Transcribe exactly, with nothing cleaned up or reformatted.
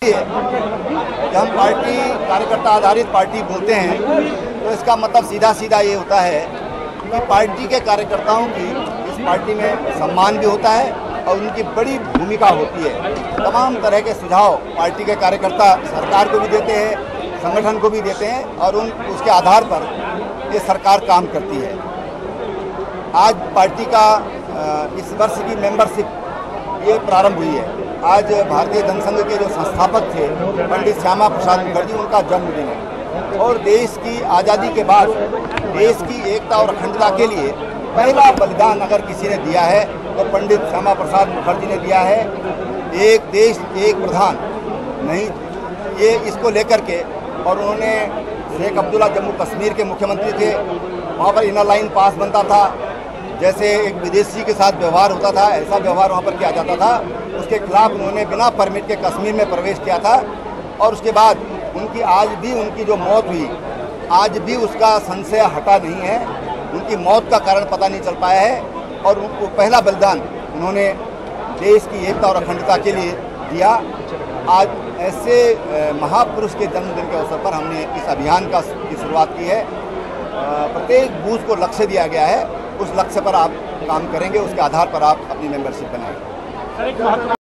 जब हम पार्टी कार्यकर्ता आधारित पार्टी बोलते हैं तो इसका मतलब सीधा सीधा ये होता है कि पार्टी के कार्यकर्ताओं की इस पार्टी में सम्मान भी होता है और उनकी बड़ी भूमिका होती है। तमाम तरह के सुझाव पार्टी के कार्यकर्ता सरकार को भी देते हैं, संगठन को भी देते हैं और उन उसके आधार पर ये सरकार काम करती है। आज पार्टी का इस वर्ष की मेंबरशिप ये प्रारंभ हुई है। आज भारतीय जनसंघ के जो संस्थापक थे पंडित श्यामा प्रसाद मुखर्जी, उनका जन्मदिन है और देश की आज़ादी के बाद देश की एकता और अखंडता के लिए पहला बलिदान अगर किसी ने दिया है तो पंडित श्यामा प्रसाद मुखर्जी ने दिया है। एक देश एक प्रधान नहीं, ये इसको लेकर के, और उन्होंने शेख अब्दुल्ला जम्मू कश्मीर के मुख्यमंत्री थे, वहाँ पर इनर लाइन पास बनता था, जैसे एक विदेशी के साथ व्यवहार होता था ऐसा व्यवहार वहाँ पर किया जाता था। उसके खिलाफ उन्होंने बिना परमिट के कश्मीर में प्रवेश किया था और उसके बाद उनकी आज भी उनकी जो मौत हुई, आज भी उसका संशय हटा नहीं है। उनकी मौत का कारण पता नहीं चल पाया है और उनको पहला बलिदान उन्होंने देश की एकता और अखंडता के लिए दिया। आज ऐसे महापुरुष के जन्मदिन के अवसर पर हमने इस अभियान का की शुरुआत की है। प्रत्येक बूथ को लक्ष्य दिया गया है, उस लक्ष्य पर आप काम करेंगे, उसके आधार पर आप अपनी मेंबरशिप बनाएंगे।